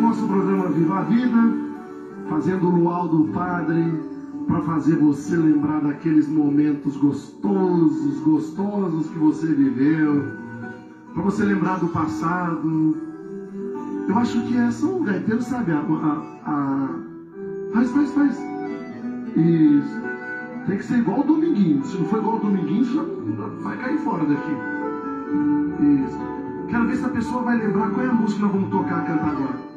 nosso programa Viva a Vida, fazendo o luau do Padre, para fazer você lembrar daqueles momentos gostosos que você viveu, para você lembrar do passado. Eu acho que é só um gaiteiro, sabe? Faz. Isso. Tem que ser igual o Dominguinho. Se não for igual o Dominguinho, já vai cair fora daqui. Isso. Quero ver se a pessoa vai lembrar qual é a música que nós vamos tocar, cantar agora.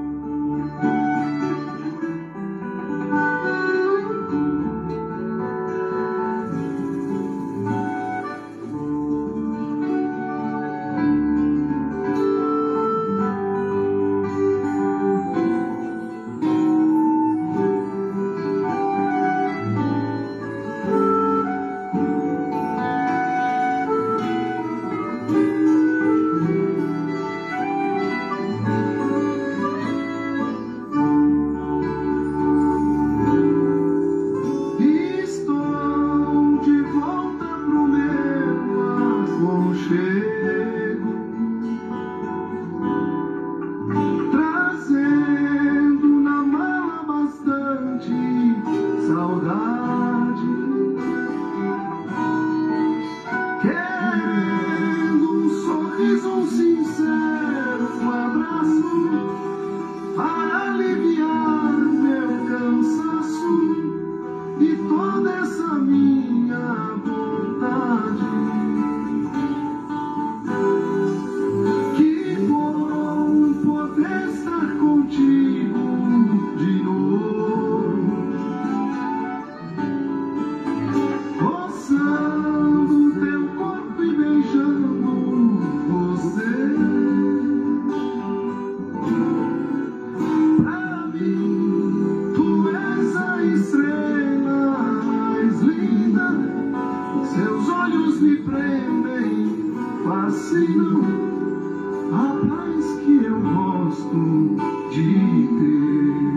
Seus olhos me prendem, fascinam, a paz que eu gosto de ter.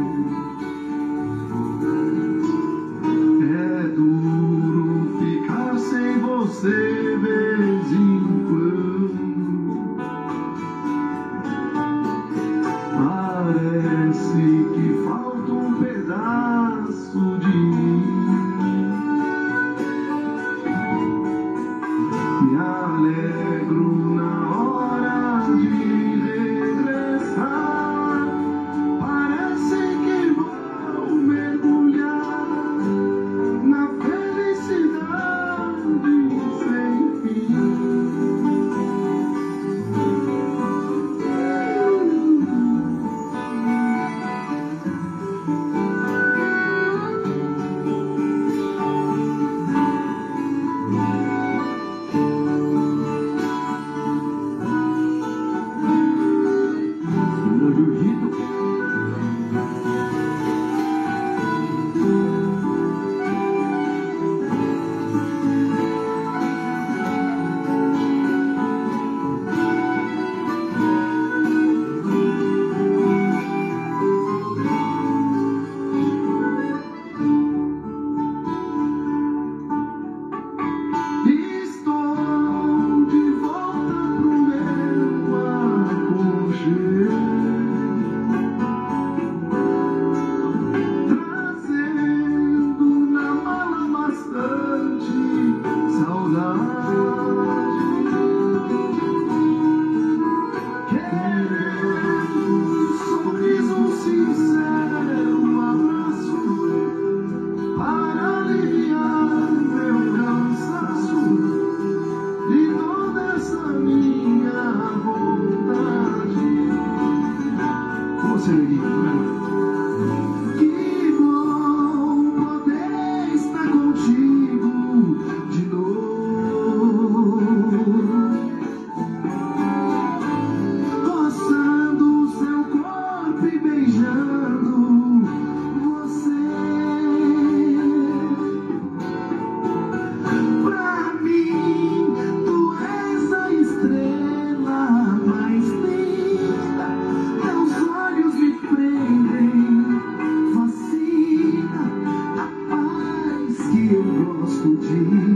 É duro ficar sem você vez em quando. Parece que falta um pedaço de mim. Me alegro na hora de regressar. Parece que vou mergulhar na felicidade sem fim. Que bom poder estar contigo de novo, roçando o seu corpo e beijando você. Pra mim, tu és a estrela mais linda. Teus olhos me prendem, fascina, a paz que eu gosto de